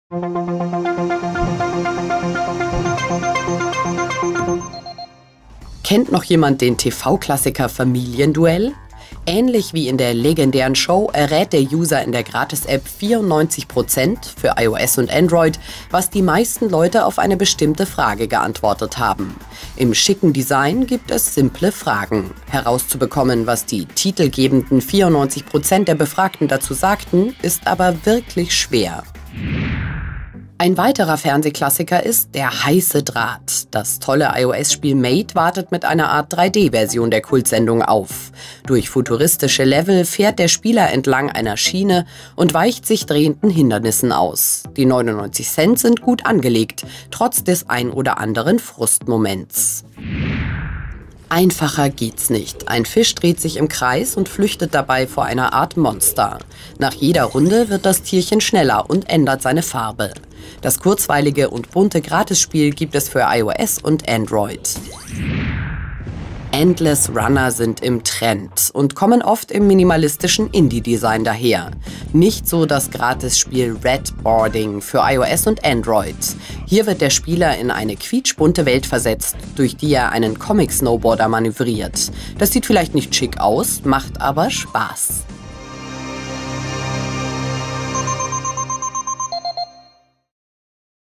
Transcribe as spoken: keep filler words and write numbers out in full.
Kennt noch jemand den T V-Klassiker Familienduell? Ähnlich wie in der legendären Show errät der User in der Gratis-App vierundneunzig Prozent für iOS und Android, was die meisten Leute auf eine bestimmte Frage geantwortet haben. Im schicken Design gibt es simple Fragen. Herauszubekommen, was die titelgebenden vierundneunzig Prozent der Befragten dazu sagten, ist aber wirklich schwer. Ein weiterer Fernsehklassiker ist Der heiße Draht. Das tolle iOS-Spiel Mate wartet mit einer Art drei D-Version der Kultsendung auf. Durch futuristische Level fährt der Spieler entlang einer Schiene und weicht sich drehenden Hindernissen aus. Die neunundneunzig Cent sind gut angelegt, trotz des ein oder anderen Frustmoments. Einfacher geht's nicht. Ein Fisch dreht sich im Kreis und flüchtet dabei vor einer Art Monster. Nach jeder Runde wird das Tierchen schneller und ändert seine Farbe. Das kurzweilige und bunte Gratisspiel gibt es für iOS und Android. Endless Runner sind im Trend und kommen oft im minimalistischen Indie-Design daher. Nicht so das Gratisspiel Redboarding für iOS und Android. Hier wird der Spieler in eine quietschbunte Welt versetzt, durch die er einen Comic-Snowboarder manövriert. Das sieht vielleicht nicht schick aus, macht aber Spaß.